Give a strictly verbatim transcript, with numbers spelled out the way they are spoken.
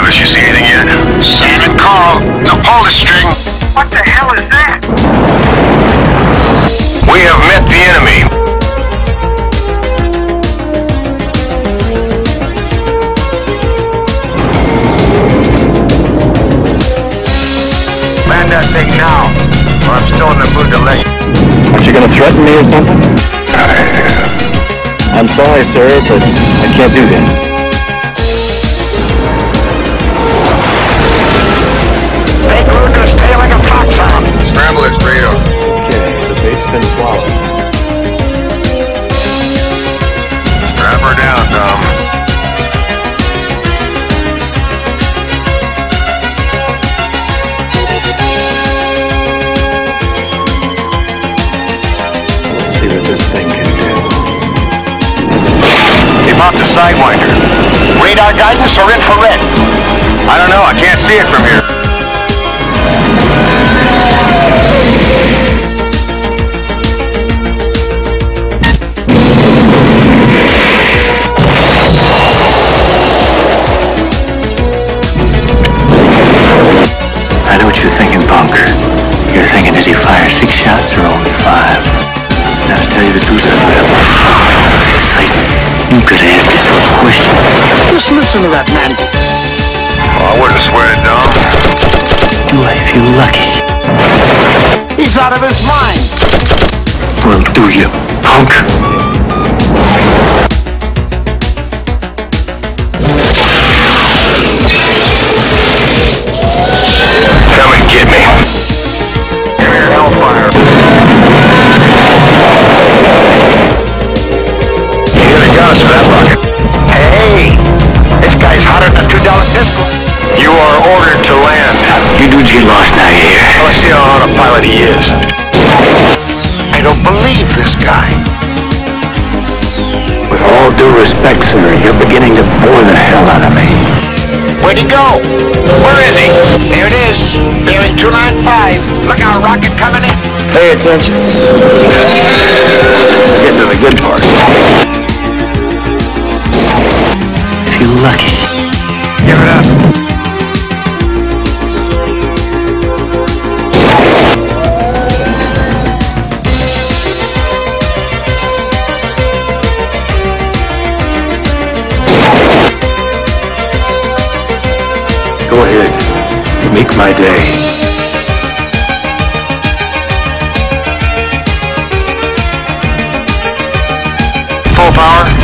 Travis, you see anything yet? Sam and Carl, the Polish string. What the hell is that? We have met the enemy. Land that thing now, or I'm still in the mood to let you. Aren't you gonna threaten me or something? I am. I'm sorry, sir, but I can't do that. Big Ruger's stay like a foxhound. Scramble its radar. Okay, the bait's been swallowed. Strap her down, Tom. Let's see what this thing can do. Keep off the Sidewinder. Radar guidance or infrared? I don't know, I can't see it from here. I know what you're thinking, punk. You're thinking, did he fire six shots or only five? Now, to tell you the truth, I was exciting. You could ask yourself a question. Just listen to that man. Oh, I wouldn't swear it, Dom. Do I feel lucky? He's out of his mind. Well, do you, punk? Come and get me. Give me your hellfire. You got a gas for that rocket. Hey, this guy's hotter than a two dollar pistol. You are ordered to land. You dudes get lost now, you hear? Let's see how hot a pilot he is. I don't believe this guy. With all due respect, sir, you're beginning to bore the hell out of me. Where'd he go? Where is he? There it is. Bearing two nine five. Look out, rocket coming in. Pay attention. Getting to the good part. Feel lucky. Give it up. Go ahead. Make my day. Full power.